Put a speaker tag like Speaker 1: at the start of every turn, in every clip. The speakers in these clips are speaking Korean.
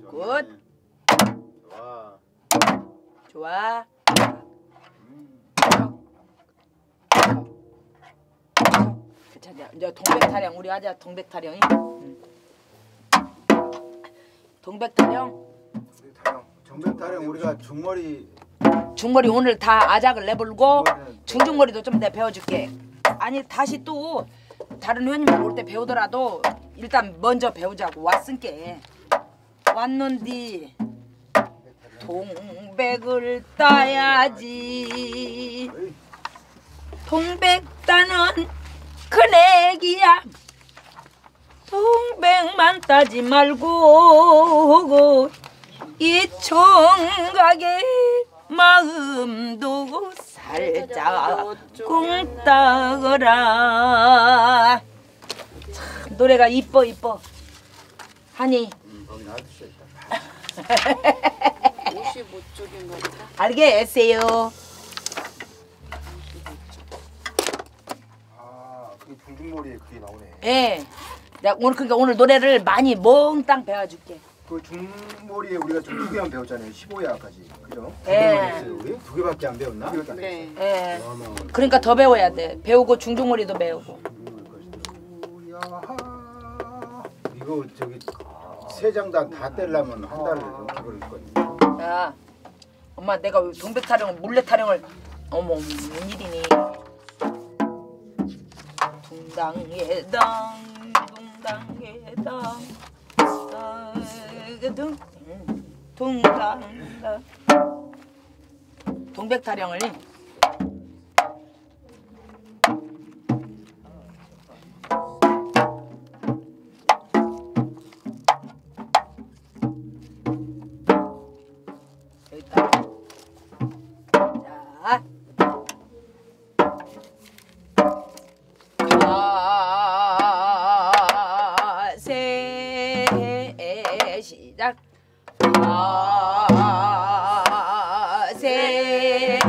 Speaker 1: 굿. 좋아. 괜찮아. 이제 동백타령 우리 하자. 동백타령이. 동백타령.
Speaker 2: 정백타령 우리가 중머리
Speaker 1: 오늘 다 아작을 내불고 중중머리도 좀 내 배워줄게. 아니 다시 또 다른 회원님들 올 때 배우더라도 일단 먼저 배우자고 왔으니까. 왔는디 동백을 따야지. 동백 따는 큰애기야. 동백만 따지 말고 이 총각의 마음도 살짝 꿍따거라. 참 노래가 이뻐 하니
Speaker 3: 옷이 못 쪽인 것 같아.
Speaker 1: 알겠어요.
Speaker 2: 그 중중머리에 그게 나오네.
Speaker 1: 예. 내가 오늘 그러니까 오늘 노래를 많이 몽땅 배워줄게.
Speaker 2: 그 중머리에 우리가 좀 두 개만 배웠잖아요. 15야까지. 그죠?
Speaker 1: 예.
Speaker 2: 우리 두 개밖에 안 배웠나?
Speaker 3: 네.
Speaker 1: 예. 그러니까 더 배워야 돼. 배우고 중중머리도 배우고.
Speaker 2: 이거 저기 세 장단 다 떼려면 한 달을 넘게 걸리거든요.
Speaker 1: 야, 엄마 내가 왜 동백타령을 몰래 타령을 어머 웬일이니? 둥당예당 둥당 동백타령을 여기다. 자, 세 시작. 세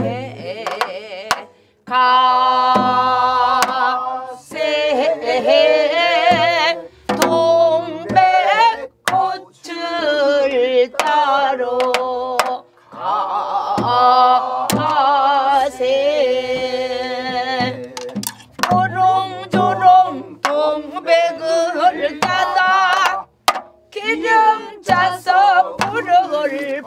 Speaker 1: 동백꽃을 따러 가세. 조롱조롱 동백을 따다 기름 짜서 불을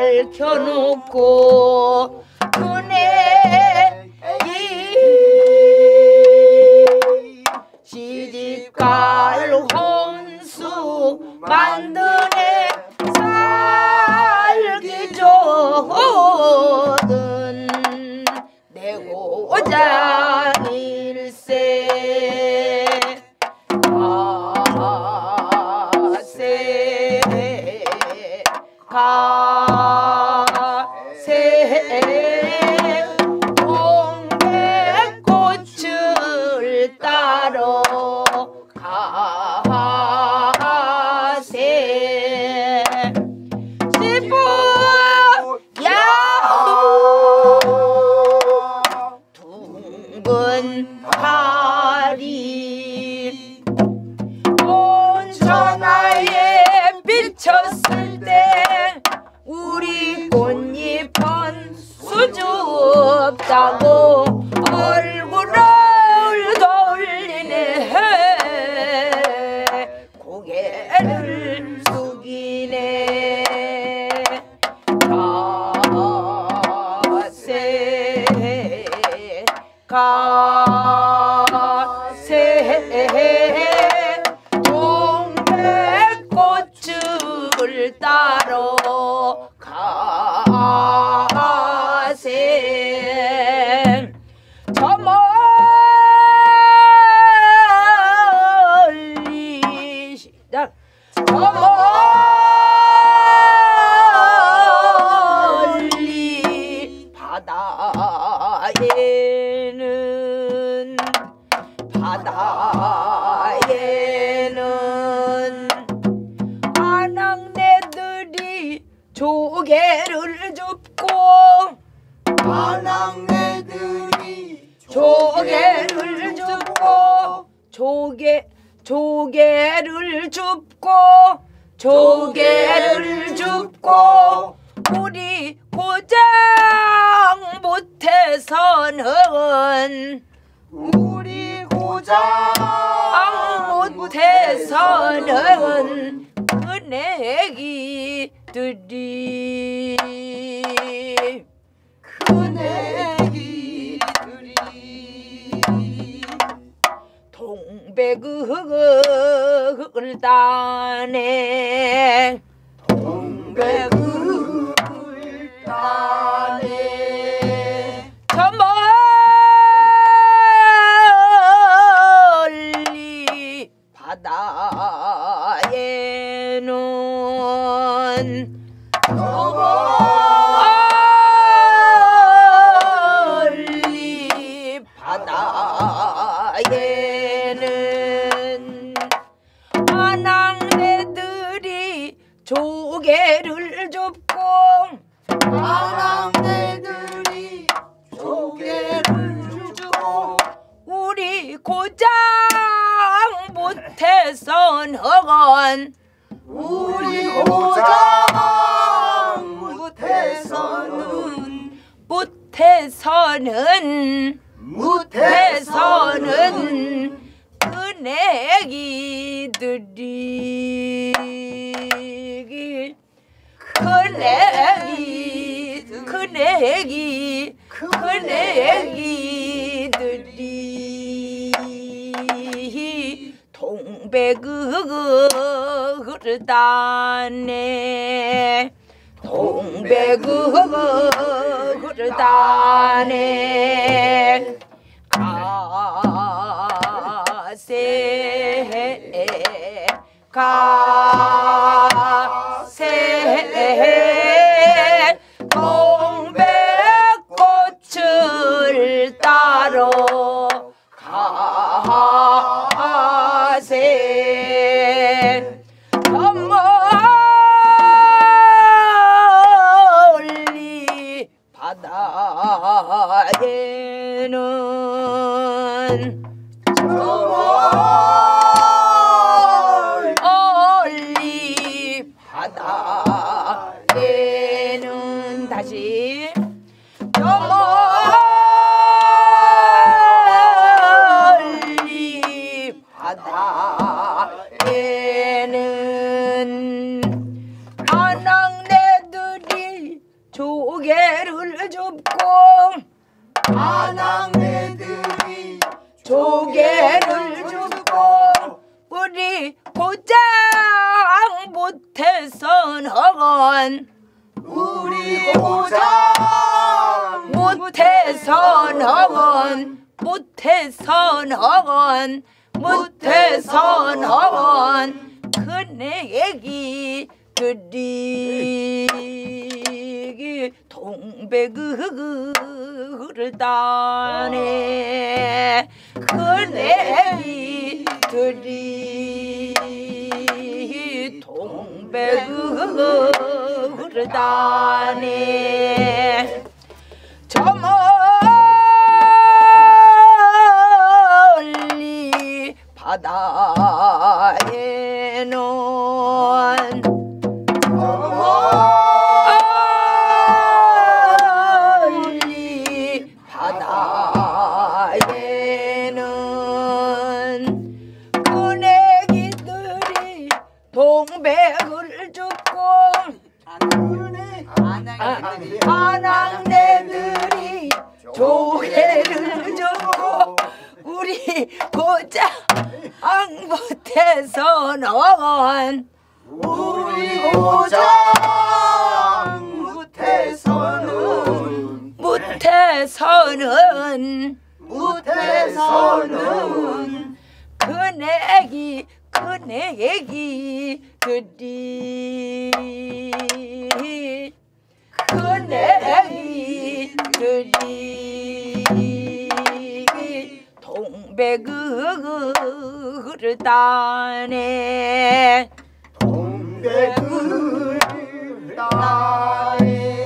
Speaker 1: 밝혀놓고 그네 시집갈 혼수 만드네 살기 좋은 내 고장일세. 가세 동백꽃을 따러 가세. 시부야호 둥근 달이 온 천하에 비쳤을 때 우리 꽃잎은 수줍다고 얼굴을 돌리네. 고개를 숙이네. 가세 가세 동백꽃을 따러 가세. 저 멀리 시작. 저 멀리 바다에는 아낙네들이 조개를 줍고
Speaker 2: 아낙네들이
Speaker 1: 조개를 줍고 조개를 줍고 조개를 줍고 우리 고장 못해서는
Speaker 4: 우리 고장
Speaker 1: 못해서는 큰애기들이 동백을 따네
Speaker 4: 동백을 따네
Speaker 1: 저 멀리 바다에는 멀리 바다에는 아낙네들이 조개를 줍고
Speaker 4: 아낙네들이 조개를 주고
Speaker 1: 우리 고장 못해서는
Speaker 4: 우리 고장
Speaker 1: 못해서는 큰애기들이 큰애기들이 동백을 따네 동백을 따네 가세 동백꽃을 따러 가세 저 멀리 바다에는 멀리 바다에는 다시 저 멀리 바다에는 아낙네들이 조개를 줍고
Speaker 4: 아낙네들이
Speaker 1: 조개를 줍고 우리 고장 못해서는
Speaker 4: 우리 고장
Speaker 1: 못해서는 큰애기들이 동백을 따네 큰애기들이 동백을 따네 저 멀리 바다에는 멀리 바다에는 큰애기들이 동백을 줍고 아낙네들이 조개를 줍고 우리 고장 못해서는
Speaker 4: 우리 고장
Speaker 1: 못해서는 큰애기들이 동백을 따네
Speaker 4: 동백을 따네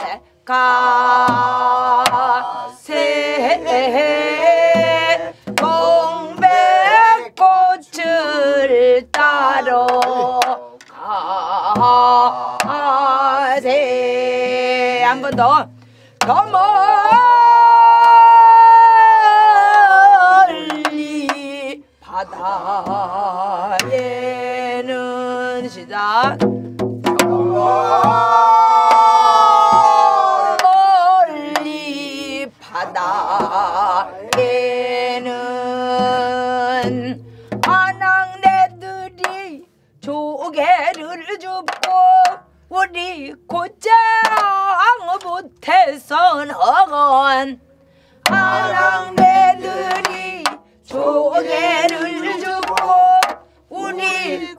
Speaker 1: 가세 꽃을 따러 가세. 한 번 더. 더 멀리 바다에는 시작. 멀리 바다에는 아낙네들이 조개를 줍고 우리 곧장 못해선 허건. 아낙네들이 조개를 줍고 우리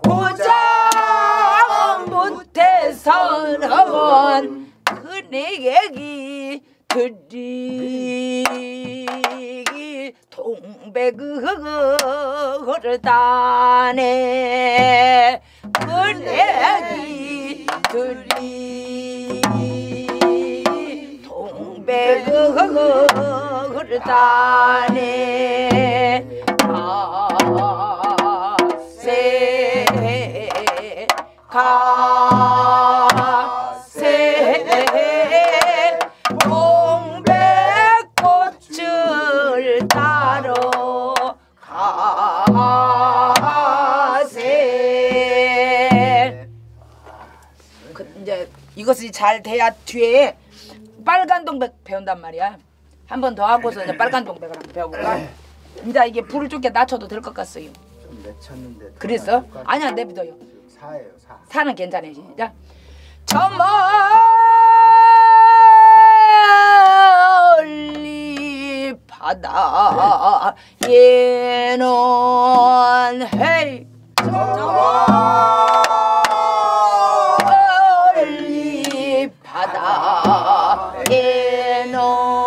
Speaker 1: 고장 못해선 허건. 그네기 드리기 동백을 따네. 그네기 드리기 동백을 따네. 가세 동백꽃을 따러 가세. 이제 이것이 잘 돼야 뒤에 빨간 동백 배운단 말이야. 한 번 더 하고서 이제 빨간 동백을 한번 배워볼까? 이제 이게 불을 좁게 낮춰도 될 것 같어요.
Speaker 2: 좀 내쳤는데.
Speaker 1: 그랬어? 아니야, 내비둬요.
Speaker 2: 4예요, 4.
Speaker 1: 사는 괜찮아요. 시작. 저 멀리 바다에는 헤이 멀리 바다에는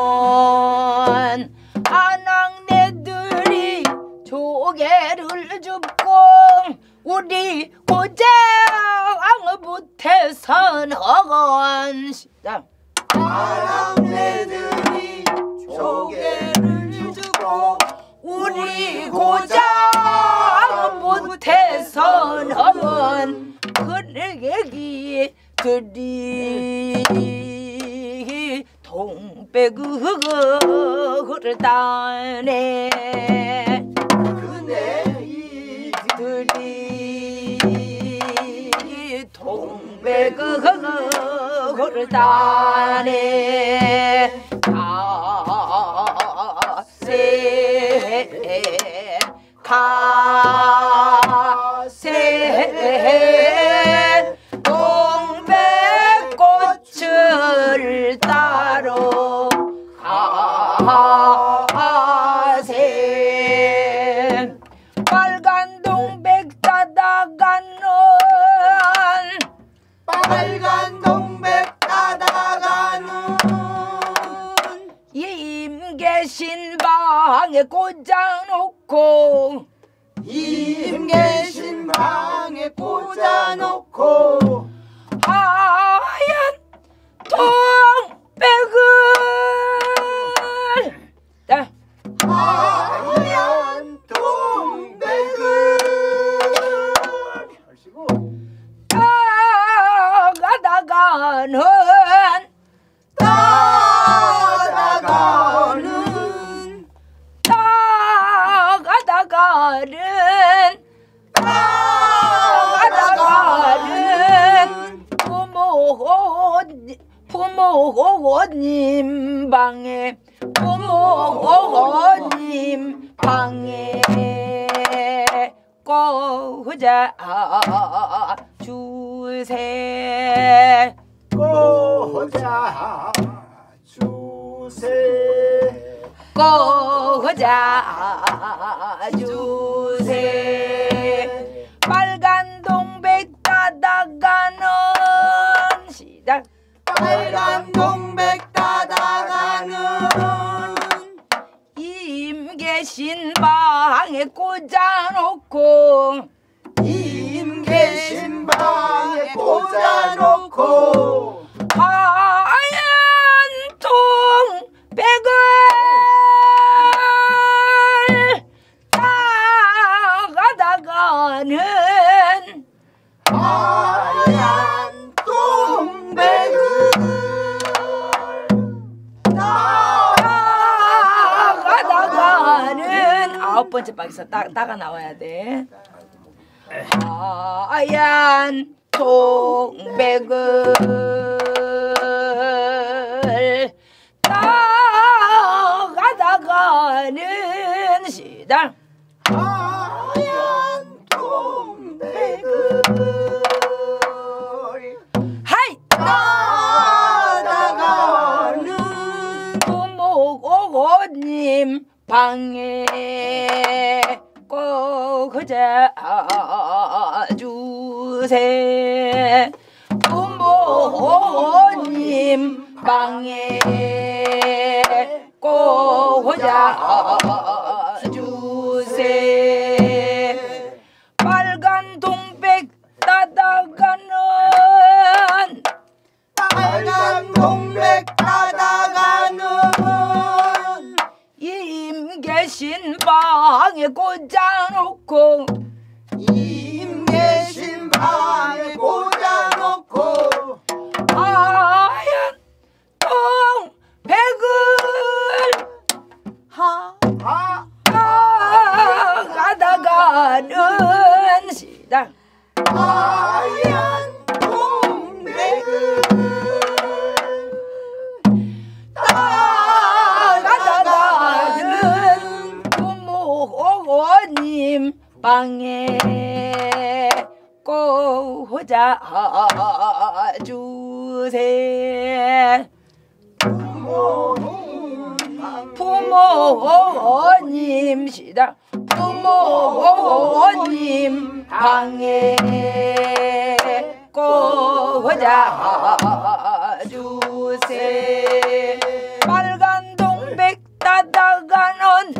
Speaker 1: 아낙네들이 조개를 줍고 우리 고장 못해선 허건. 시작.
Speaker 4: 아낙네들이 조개를 주고
Speaker 1: 우리 고장 못해선 허건. 그네기 드리 동백을 따네.
Speaker 4: 그네기
Speaker 1: 드리 동백을 따네. 가세 동백꽃을 따러 가세. 빨간 동백 따다가는
Speaker 4: 빨간 동백 따다가는
Speaker 1: 임계신 방에 꽂아놓고
Speaker 4: 임계신 방에 꽂아놓고
Speaker 1: 하얀 동백을 자,
Speaker 4: 하얀 동백을 하시고
Speaker 1: 따가다가는
Speaker 4: 따다가는
Speaker 1: 따가다가는 부모님 방에 부모님 방에 꽂아 주세.
Speaker 4: 꽂아 주세.
Speaker 1: 꽂아 주세. 빨간 동백 따다가는 시작.
Speaker 4: 빨간 동백 따다가는
Speaker 1: 임계신 방에 꽂아놓고
Speaker 4: 임계신 방에 꽂아놓고
Speaker 1: 하얀 동백을 따가다가는
Speaker 4: 하얀 동백을
Speaker 1: 따가다가는 9번째 박에서 따가 나와야 돼. 하얀 동백을 따가다가는 시작.
Speaker 4: 하얀 동백을
Speaker 1: 하이
Speaker 4: 따다가는
Speaker 1: 부모님 방에 꼭 잡아주세. 부모님 방에 꼭 잡아주세. 빨간 동백 따다가는
Speaker 4: 빨간 동백 따다가는
Speaker 1: 임 계신 방에 꽂아놓고
Speaker 4: 임 계신 방에 꽂아놓고
Speaker 1: 하얀 동백을 따가다가는 시작.
Speaker 4: 하얀 동백을
Speaker 1: 따가다가는 부모님 방에 꽂아주세. 부모님 시작. 부모님 방에 꽂아주세. 빨간 동백 따다가는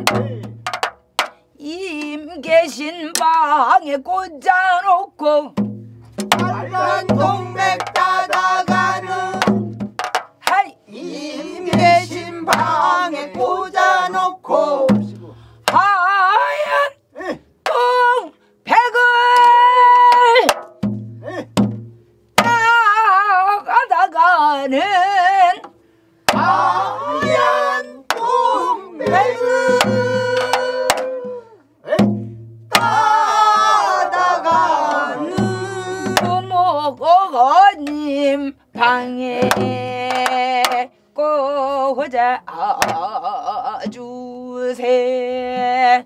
Speaker 1: 임 계신 방에 꽂아놓고
Speaker 4: 빨간 동백 따다가는
Speaker 1: 하이
Speaker 4: 임 계신 방에 꽂아놓고
Speaker 1: 하얀 동백을 따가다가는
Speaker 4: 하얀 동백을 따다가는
Speaker 1: 부모님 방에 꽂아주세.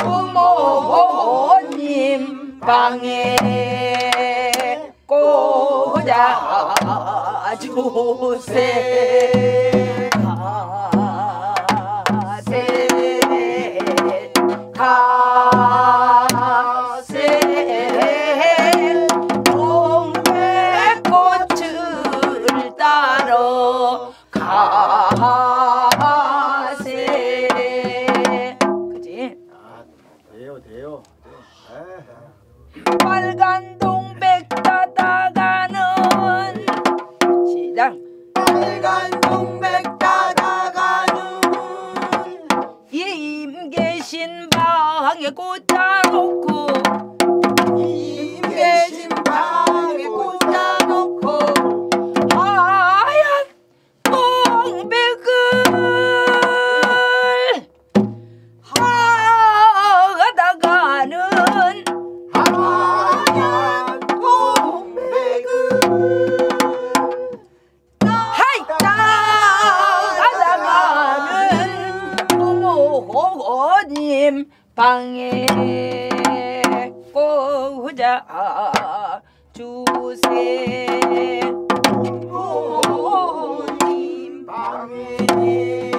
Speaker 1: 부모님 방에 꽂아주세. 가세 동백꽃을 따러 가세. 그지?
Speaker 2: 돼요.
Speaker 1: 빨간 동백 따다가는 시작.
Speaker 4: 빨간 동백 따다가는
Speaker 1: 임 계신 방에 꽂아놓고
Speaker 4: 임 계신 방에 꽂아놓고
Speaker 1: 하얀 동백을 하다가는
Speaker 4: 하얀 동백을
Speaker 1: 하이 따가다가는 부모님 방에 꽂아주세.
Speaker 4: 부모님 방에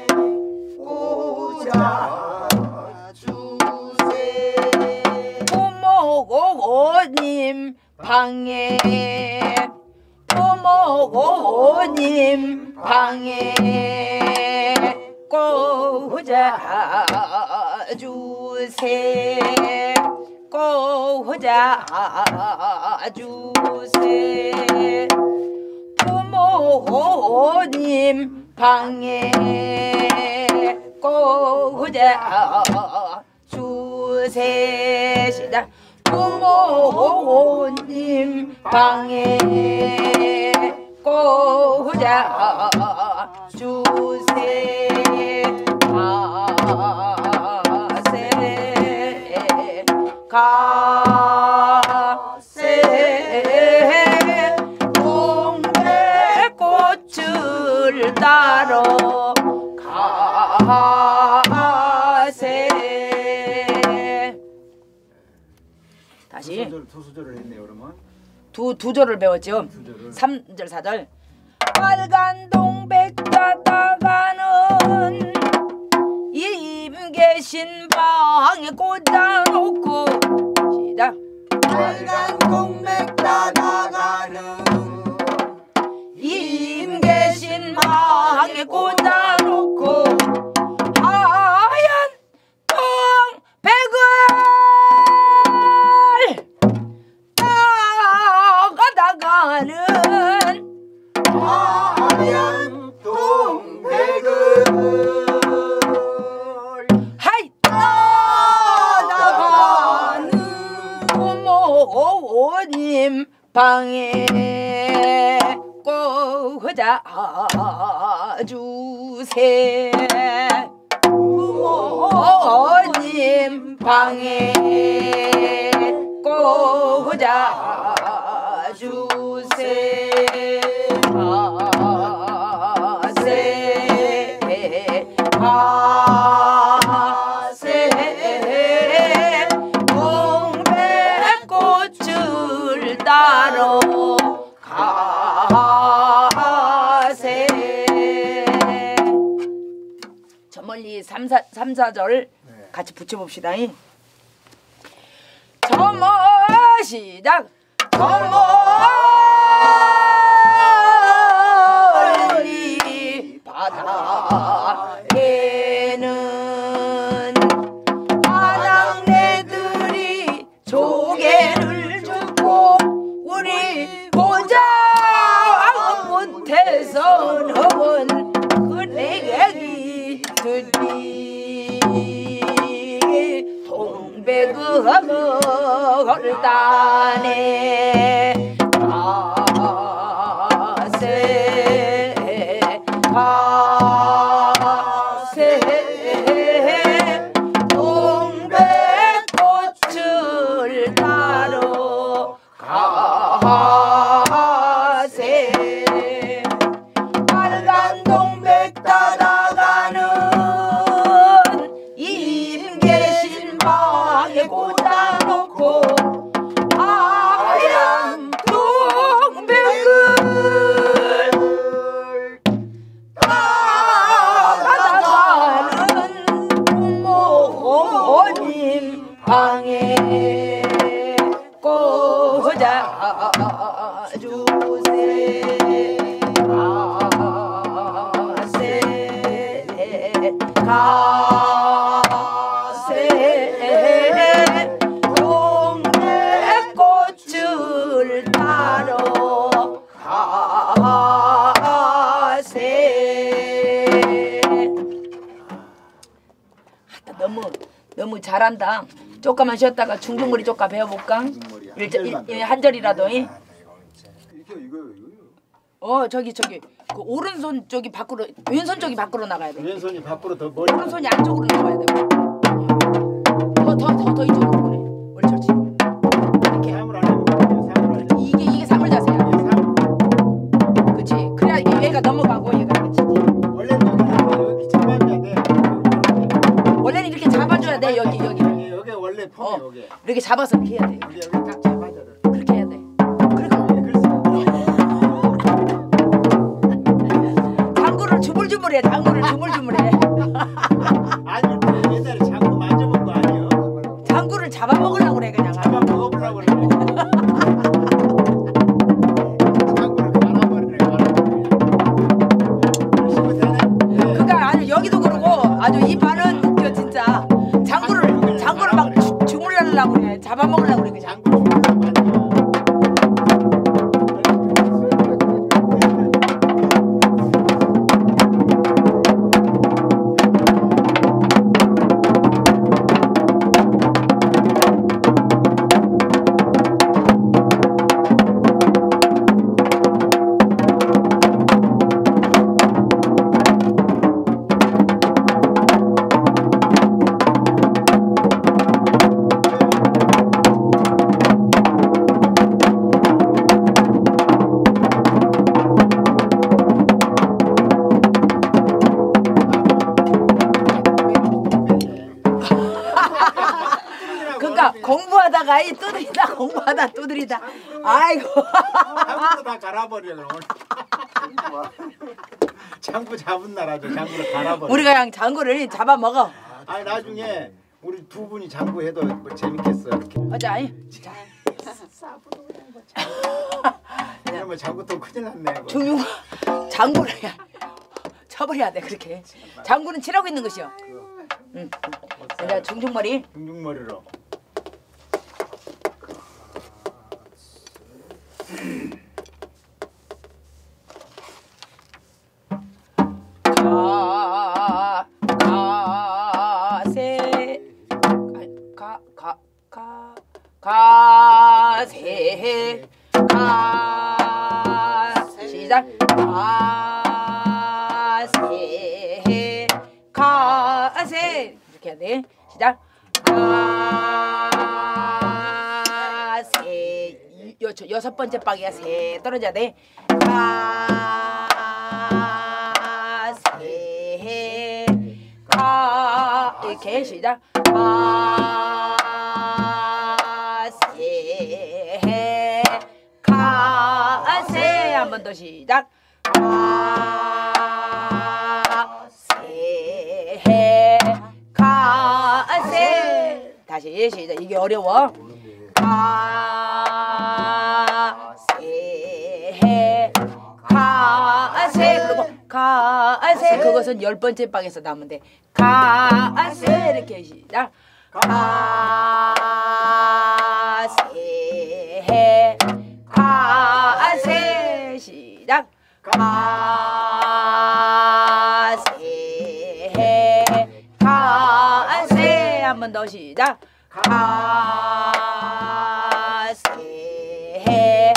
Speaker 4: 꽂아주세.
Speaker 1: 부모님 방에 부모님 방에 꽂아주세. 꽂아주세. 부모님 방에 꽂아주세. 시작. 부모님 방에 꽂아 주세 가세 동백꽃을 따러 가세. 다시
Speaker 2: 두 소절을 했네요. 그러면
Speaker 1: 두 절을 배웠죠.
Speaker 2: 두 절을.
Speaker 1: 3절 4절. 빨간 동백 따다가는 임계신 방에 꽂아놓고 시작.
Speaker 4: 빨간 동백 따다가는
Speaker 1: 임계신 방에 꽂아놓고 하얀 동백을 따가다가는
Speaker 4: 하얀 동백을
Speaker 1: 하이 따다가는 부모님 방에 꽂아 주세 부모님 방에 꽂아 주세 가세 동백꽃을 따러 가세. 저 멀리 3, 4절 같이 붙여봅시다. 저 시작. 저 멀리 바다에는 아낙네들이 조개를 주고 우리 보자 못해서는 그네기 들이 동백을 따네 가세 가세 동백꽃을 따러 가세 빨간 동백 따다가는 임계신 방에 꽂아놓고 하얀 동백을 따다가는 부모님 방에 꽂아 주세 가세 동백꽃을 따러 가세. 너무 잘한다. 조금만 쉬었다가 중중머리 조금 배워볼까?
Speaker 2: 중중머리
Speaker 1: 한 절이라도.
Speaker 2: 이거
Speaker 1: 저기 그 오른손 쪽이 밖으로 왼손 쪽이 밖으로 나가야 돼.
Speaker 2: 왼손이 밖으로 더 머리.
Speaker 1: 오른손이 안쪽으로 나가야 돼. 더 이쪽으로 보내. 옳지. 이렇게.
Speaker 2: 삼을 안 해보고 삼을 안 해보고.
Speaker 1: 이게 삼을 자세야. 그렇지. 그래야 얘가 넘어가고 얘가 그렇지.
Speaker 2: 원래는 여기 잡아줘야 돼.
Speaker 1: 원래는 이렇게 잡아줘야 돼. 여기.
Speaker 2: 여기 원래 폼이 여기.
Speaker 1: 이렇게 잡아서 이렇게 해야 돼.
Speaker 2: 여기 딱 잡아줘.
Speaker 1: 그렇게 해야 돼. 장구를 주물주물해.
Speaker 2: 아니 옛날에 장구 만져본 거 아니에요?
Speaker 1: 장구를 잡아먹으려고 그래 그냥.
Speaker 2: 잡아 먹어보려고 그래. 장구를 갈아버리네. 열심히 되네.
Speaker 1: 그러니까 아주 여기도 그러고 아주 이 발은 그 진짜 장구를 막 주물려려고 그래. 잡아먹으려고 그래 그냥.
Speaker 2: 장구 주물려고 아니야.
Speaker 1: 엄마가 이 두드리다 엄마다 두드리다. 아이고.
Speaker 2: 장구도 다 갈아버려 오늘. 장구 잡은 날 아주 장구를 갈아버려.
Speaker 1: 우리가 그냥 장구를 잡아 먹어.
Speaker 2: 아니 나중에 우리 두 분이 장구해도 뭐 재밌겠어 이렇게.
Speaker 1: 맞아.
Speaker 2: 자. 왜냐면 장구통 큰일 났네. 이거.
Speaker 1: 중용 장구를 쳐버려야 돼 그렇게. 장구는 칠하고 있는 것이요. 응. 이제 중중머리.
Speaker 2: 중중머리로.
Speaker 1: 가세 시작. 가세 이렇게 해야 돼. 시작. 가세 여섯 번째 박이야. 세 떨어져야 돼. 가세 이렇게 시작. 가세 한 번 더 시작. 가세 다시 시작. 이게 어려워. 가세 그리고 가세 그것은 열 번째 방에서 나오면 돼. 가세 이렇게 시작. 가세 가세 시작. 가세 가세 한 번 더 시작. 가세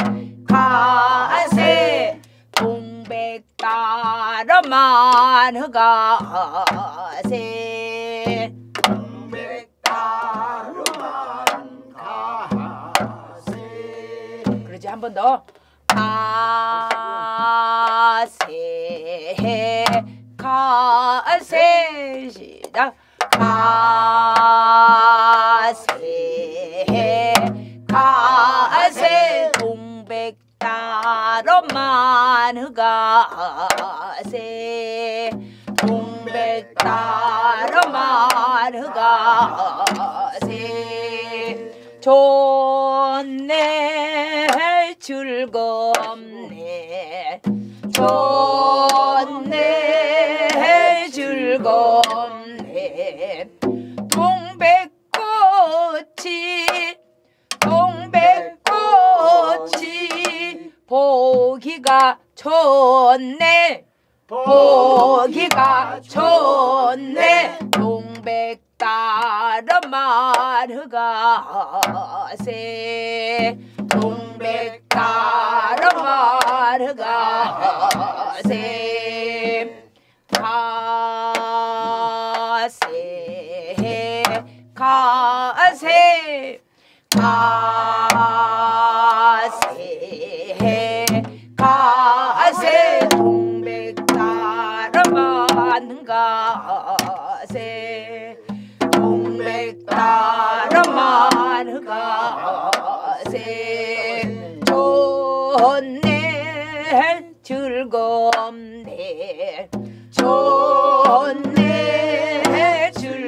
Speaker 1: 가세 동백다름만 가세
Speaker 2: 동백다름만 가세.
Speaker 1: 그러지 한 번 더. 가세 가세 시작. 가세 가세 동백다름만 가세 동백다름만 가세 좋네 즐겁네 좋네 즐겁네 동백꽃이 보기가 좋네 보기가 좋네 동백다름만 가세 동백다름만 가세 가세 가세 가세 가세 동백다름만 가세 동백다름만 가세 좋네 즐겁네 좋네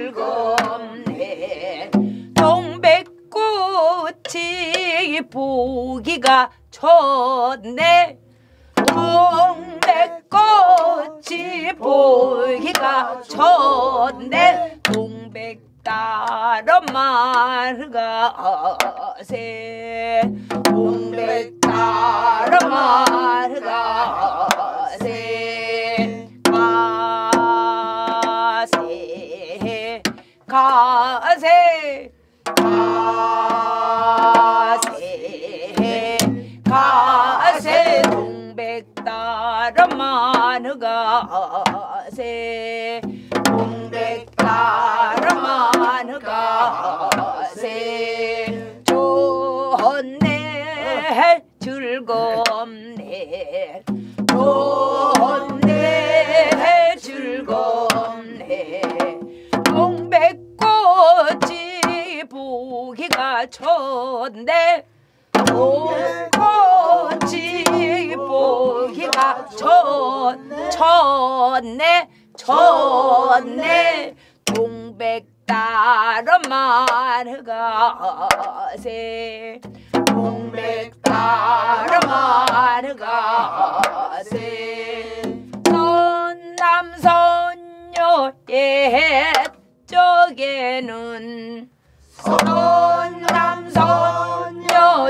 Speaker 1: 즐겁네 동백꽃이 보기가 좋네 동백꽃이 보기가 좋네 동백다름만 가세 동백다름만 가세 가세 가세 가세 가세 동백다름만 가세 동백다름만 가세 좋네 즐겁네 좋네 즐겁네 동백꽃이 보기가 좋네 좋네 꽃이 보기가 좋네 동백다름만 가세 동백다름만 가세 선남선녀 옛적에는 선남선녀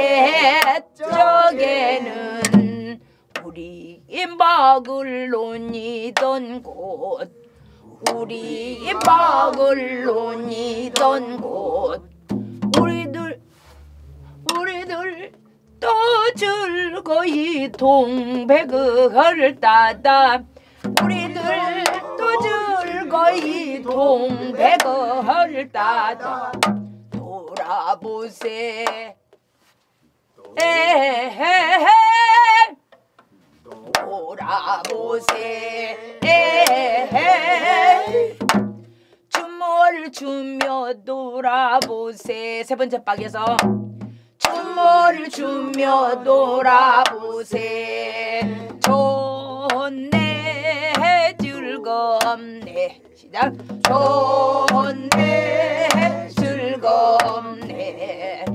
Speaker 1: 옛적에는 우리 막을 논이던 곳 우리 막을 논이던 곳 우리들 또 즐거이 동백을 따다 우리들 또 즐거이 동백을 따다 돌아보세 에헤헤 돌아보세 에헤 춤을 추며 돌아보세 세 번째 박에서 춤을 추며 돌아보세 좋네 즐겁네 시작 좋네 즐겁네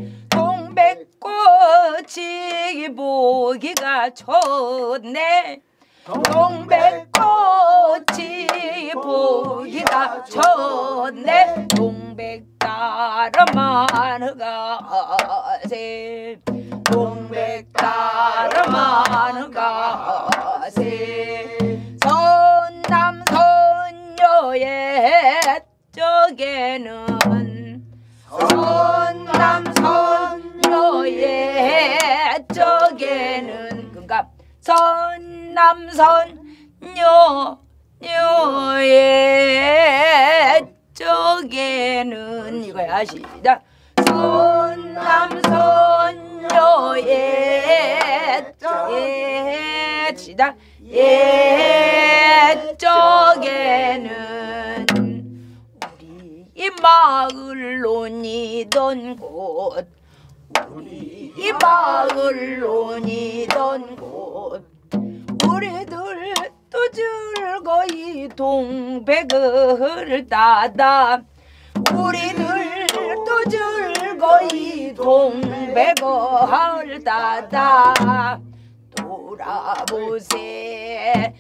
Speaker 1: 동백꽃이 보기가 좋네 동백꽃이 보기가 좋네 동백다름만 가세 동백다름만 가세 선남선녀의 쪽에는 선남선녀의 쪽에는 그러니까 선남선녀의 쪽에는 이거야 시작 선남선녀의 시작 쪽에는 우리 마을 논이던 곳 우리 마을 논이던 곳 우리들 또 즐거이 동백을 따다 우리들 또 즐거이 동백을 따다 돌아보세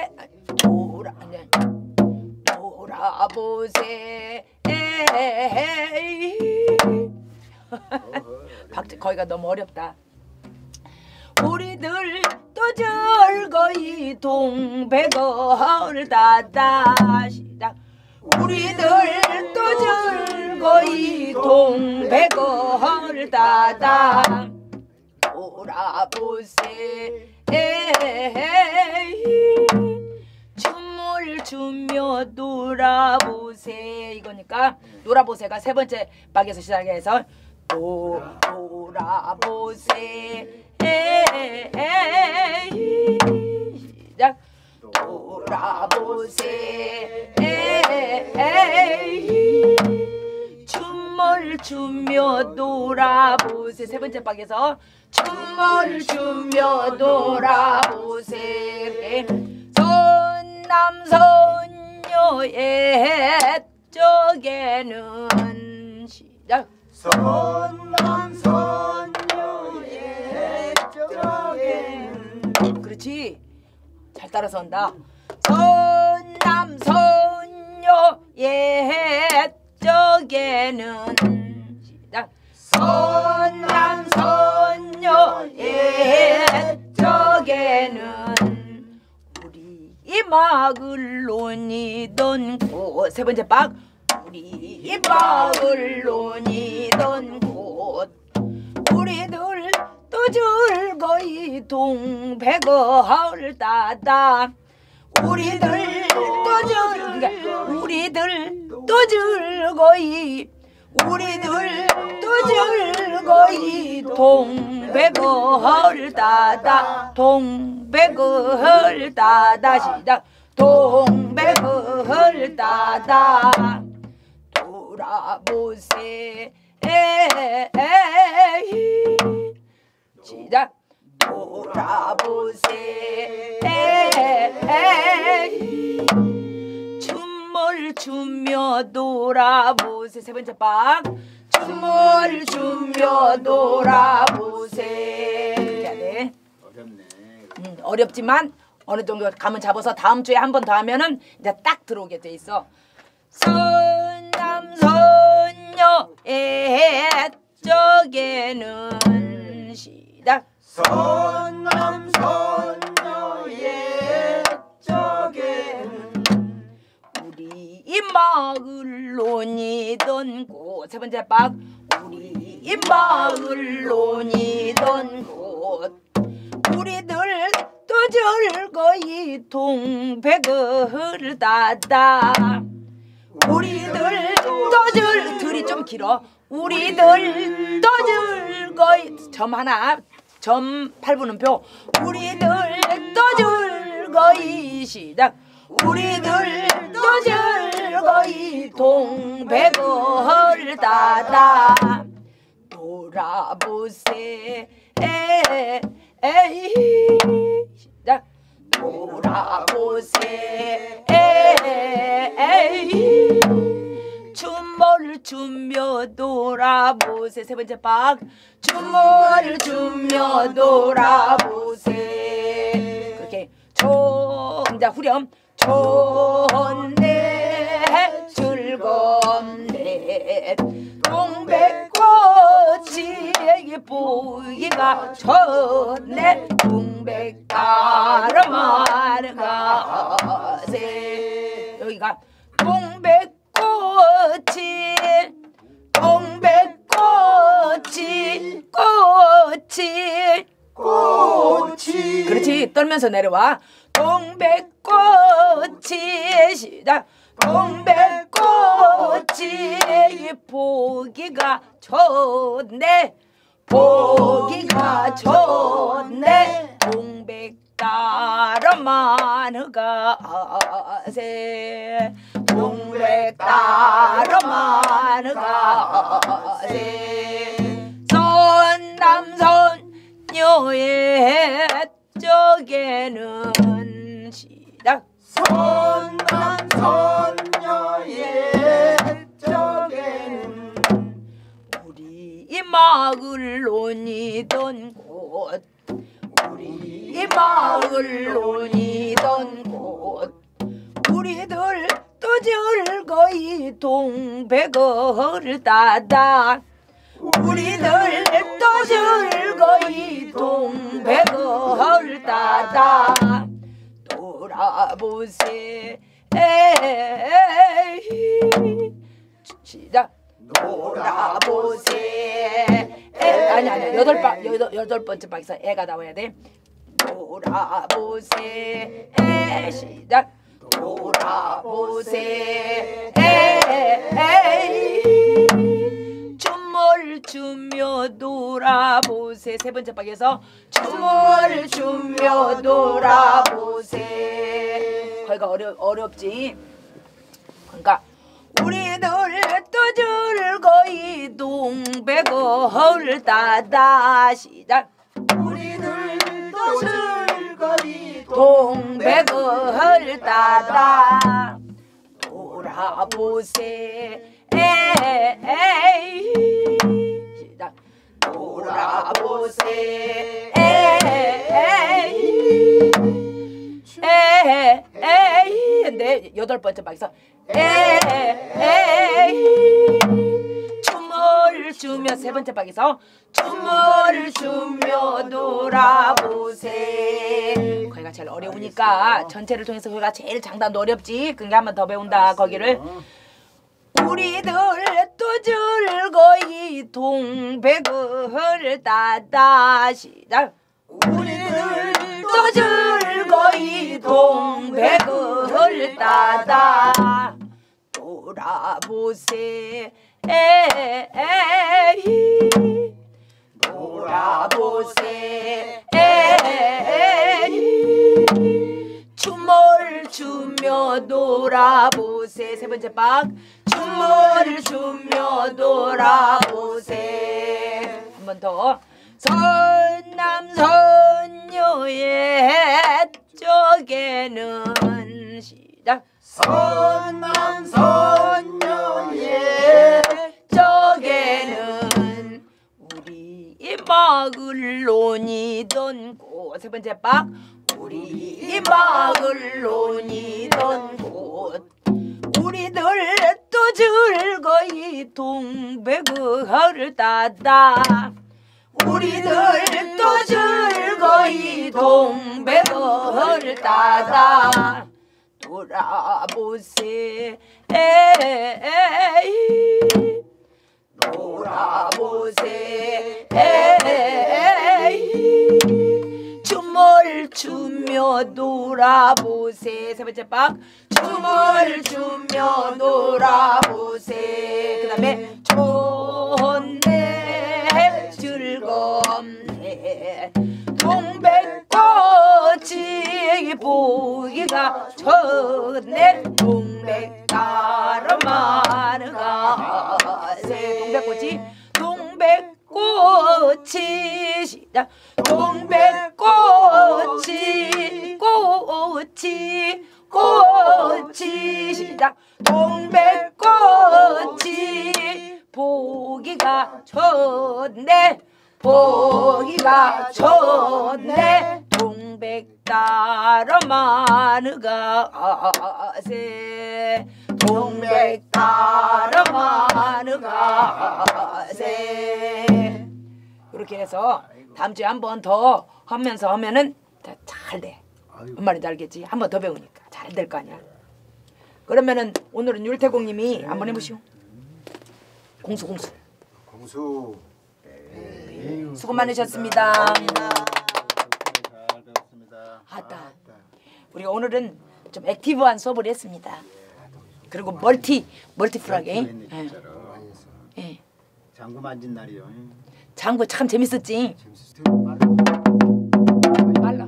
Speaker 1: 돌아보세 거기가 너무 어렵다. 우리들 또 즐거이 동백을 따다 시작 우리들 또 즐거이 동백을 따다 돌아보세 춤을 추며 돌아보세 이거니까 돌아보세가 세 번째 박에서 시작해서 돌아보세 시작 돌아보세 춤을 추며 돌아보세 세 번째 박에서 춤을 추며 돌아보세 선남선녀의 쪽에는 시작
Speaker 4: 선남선녀의 쪽에는
Speaker 1: 그렇지 잘 따라서 한다 선남선녀의 쪽에는 시작 선남선녀의 쪽에는 우리 마을 논이던 곳 세 번째 박 우리 마을 논이던 곳 우리들 또 즐거이 동백을 따다 우리들 또 즐거이 동백을 따다 동백을 따다 시작 동백을 따다 돌아보세 에이 시작 돌아보세 에이 춤을 추며 돌아보세 세 번째 박 춤을 추며 돌아보세 이렇게 해야 돼.
Speaker 2: 어렵네.
Speaker 1: 어렵지만 어느 정도 감은 잡아서 다음 주에 한 번 더 하면은 이제 딱 들어오게 돼 있어. 선남선녀의 쪽에는 시작
Speaker 4: 선남선녀의 쪽에는
Speaker 1: 우리 이 마을 논이던 곳 세 번째 박 우리 이 마을 논이던 곳 우리들 또 즐거이 동백을 따다 우리들 또 들이 좀 길어 우리들 또 즐거이 점 하나 점 8분음표 우리들 또 즐거이 시작 우리들 또 즐거이 동백을 따다 돌아보세 에이 시작 돌아보세 에이 춤을 추며 돌아보세 세 번째 박 춤을 추며 돌아보세 그렇게 이제 후렴 좋네 즐겁네 동백꽃이 보기가 좋네 동백가르마는 가세 여기가 동백꽃이 그렇지 떨면서 내려와 동백꽃이 시작 동백꽃이 보기가 좋네 보기가 좋네 동백다름만 가세 동백다름만 가세 선남선녀의 쪽에는 시작
Speaker 4: 선남선녀의 쪽에는
Speaker 1: 우리 이 마을 논이던 곳 우리 이 마을 논이던 곳 우리들 또 즐거이 동백을 따다 우리들 또 즐거이 동백을 따다 돌아보세 에이 시작 돌아보세 아니 여덟 번째 박에서 애가 나와야 돼 돌아보세 시작 돌아보세 에이 춤을 추며 돌아보세 세 번째 박에서 춤을 추며 돌아보세 거기가 어렵지 그러니까 우리들 또 즐거이 동백을 따다 시작
Speaker 4: 우리들 또 즐거이
Speaker 1: 동백을 따다 돌아보세 에이 시작 돌아보세 에이 네 여덟 번째 박에서 에이 춤을 추며 세 번째 박에서 춤을 추며 돌아보세 거기가 제일 어려우니까 전체를 통해서 거기가 제일 장단도 어렵지 그러니까 한 번 더 배운다 거기를 우리들 또 즐거이 동백을 따다 시작 우리들 또 즐거이 동백을 따다 돌아보세 에이 돌아보세 에이 춤을 추며 돌아보세 세 번째 박 춤을 춤을 추며 돌아보세. 한 번 더. 선남선녀의 쪽에는 시작.
Speaker 4: 선남선녀의
Speaker 1: 쪽에는 우리 마을 논이던 곳. 세 번째 박. 우리 마을 논이던 곳. 우리들 또 즐거이 동백을 따다. 우리들 또 즐거이 동백을 따다. 돌아보세 에이. 돌아보세 에이. 춤을 추며 돌아보세. 세 번째 박. 춤을 추며 돌아보세. 그 다음에 좋네 즐겁네 동백꽃이 보기가 좋네. 동백 따라만 가세. 동백꽃이 동백꽃이 시작. 동백꽃이 꽃이 시작. 동백꽃이 보기가 좋네. 보기가 좋네. 동백 따라만 가세. 동백 따라만 가세. 이렇게 해서 다음 주에 한 번 더 하면서 하면은 잘 돼. 뭔 말인지 알겠지? 한 번 더 배우니까 잘 될 거 아니야. 그러면은 오늘은 율태공님이 한번 해보시오. 공수. 수고 많으셨습니다.
Speaker 2: 잘 배웠습니다.
Speaker 1: 아따, 우리가 오늘은 좀 액티브한 수업을 했습니다. 그리고 멀티풀하게. 예.
Speaker 2: 장구 만진 날이요.
Speaker 1: 장구 참 재밌었지. 말라.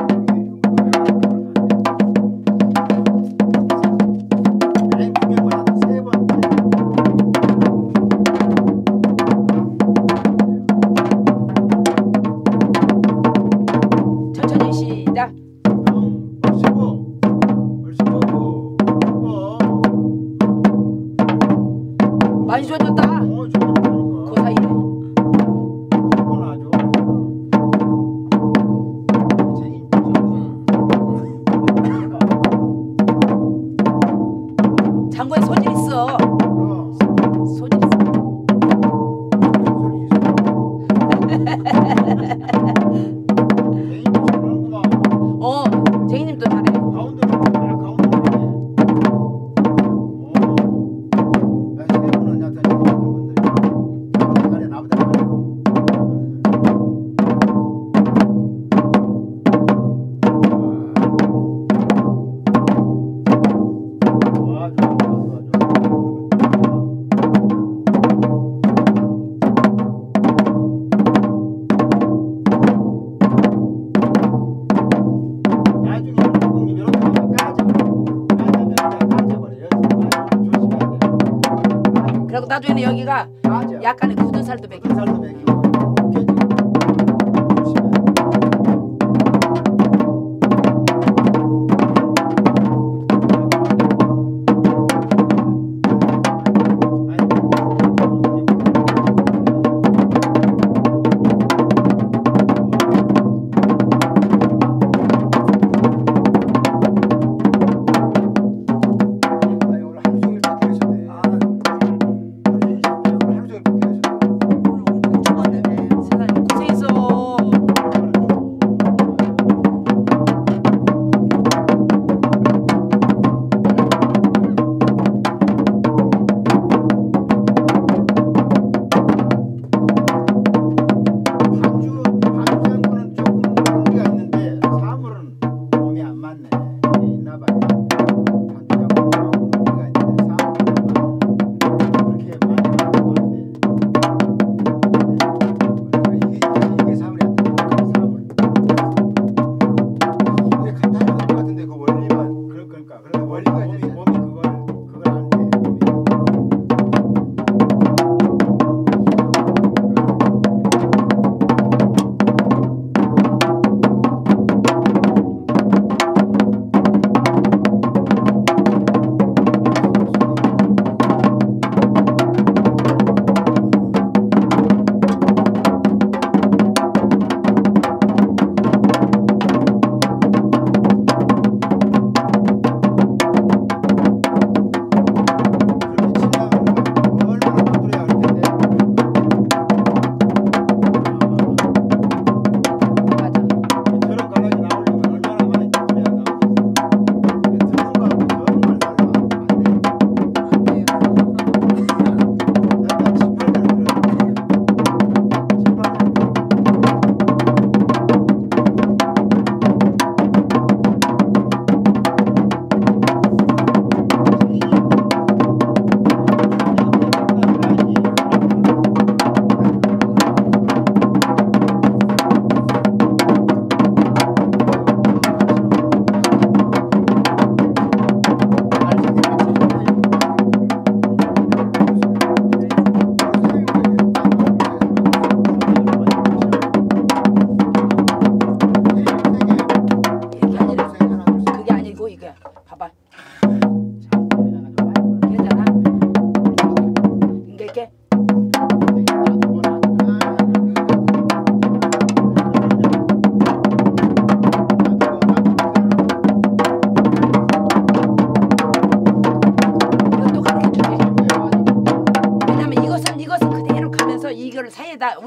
Speaker 1: 천천히 시작. 많이 좋아졌다. 그 사이에. 장구에 소질 있어. 소질 있어. 쟁이님도 잘해. 그리고 나중에는 여기가 약간의 굳은 살도 배겨.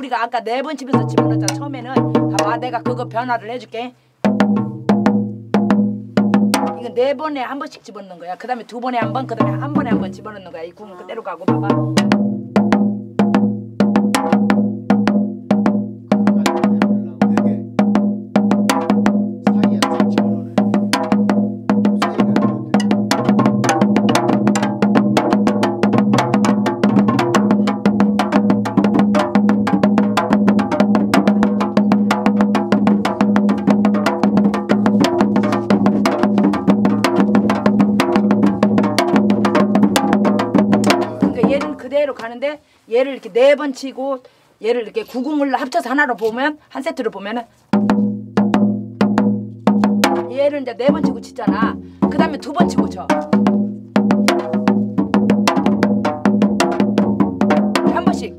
Speaker 1: 우리가 아까 4번 집에서 집어넣었잖아. 처음에는 봐봐 내가 그거 변화를 해줄게. 이건 4번에 한 번씩 집어넣는 거야. 그 다음에 2번에 한 번, 그 다음에 한 번에 한 번 집어넣는 거야. 이 구은 그대로 가고 봐봐. 그대로 가는데 얘를 이렇게 4번 치고 얘를 이렇게 구궁을 합쳐서 하나로 보면 한 세트로 보면은 얘를 이제 4번 치고 치잖아. 그 다음에 2번 치고 쳐. 한 번씩.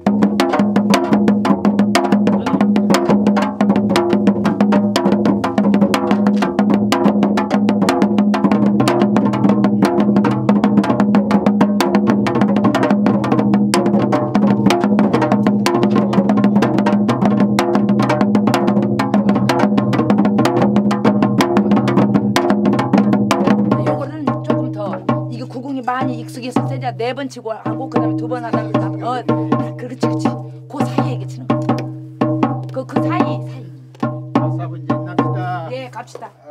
Speaker 1: 많이 익숙해서 세자 4번 치고 하고 그 다음에 2번 하다가 그렇지 그 사이에 이게 치는 거. 그 사이.
Speaker 2: 아싸 분쟁 납시다.
Speaker 1: 예 갑시다.